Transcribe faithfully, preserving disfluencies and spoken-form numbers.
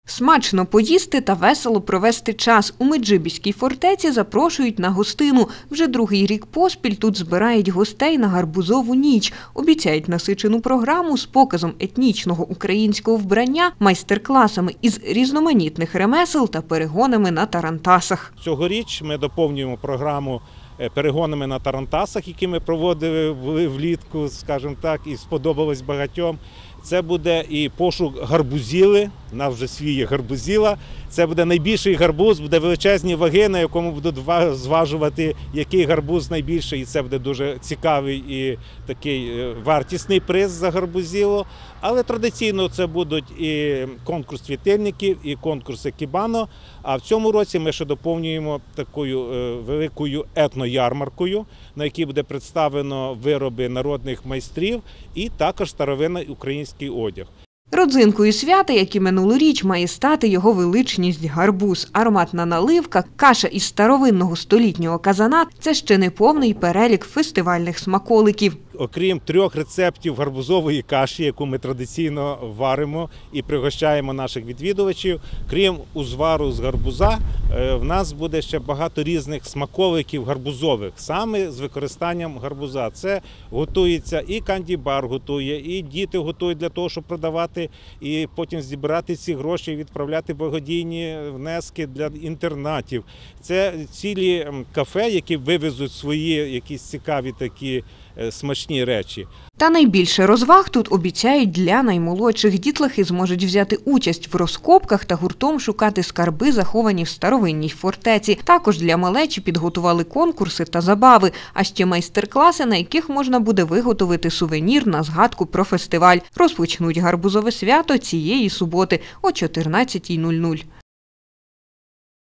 Смачно поїсти та весело провести час. У Меджибіській фортеці запрошують на гостину. Вже другий рік поспіль тут збирають гостей на гарбузову ніч. Обіцяють насичену програму з показом етнічного українського вбрання, майстер-класами із різноманітних ремесел та перегонами на тарантасах. Цьогоріч ми доповнюємо програму перегонами на тарантасах, які ми проводили влітку, скажімо так, і сподобалось багатьом. Це буде і пошук гарбузіли, у нас вже свій є гарбузіла. Це буде найбільший гарбуз, буде величезні ваги, на якому будуть зважувати, який гарбуз найбільший. І це буде дуже цікавий і такий вартісний приз за гарбузіло. Але традиційно це будуть і конкурс світильників, і конкурс екібано. А в цьому році ми ще доповнюємо такою великою етноярмаркою, на якій буде представлено вироби народних майстрів і також старовинний український одяг. Родзинкою свята, як і минулоріч, має стати його величність гарбуз. Ароматна наливка, каша із старовинного столітнього казана – це ще не повний перелік фестивальних смаколиків. Окрім трьох рецептів гарбузової каші, яку ми традиційно варимо і пригощаємо наших відвідувачів, крім узвару з гарбуза, в нас буде ще багато різних смаколиків гарбузових, саме з використанням гарбуза. Це готується і канді-бар готує, і діти готують для того, щоб продавати, і потім зібрати ці гроші і відправляти благодійні внески для інтернатів. Це цілі кафе, які вивезуть свої якісь цікаві такі смачні речі. Та найбільше розваг тут обіцяють для наймолодших. Дітлахи зможуть взяти участь в розкопках та гуртом шукати скарби, заховані в старовинній фортеці. Також для малечі підготували конкурси та забави, а ще майстер-класи, на яких можна буде виготовити сувенір на згадку про фестиваль. Розпочнуть гарбузове свято цієї суботи о чотирнадцятій нуль нуль.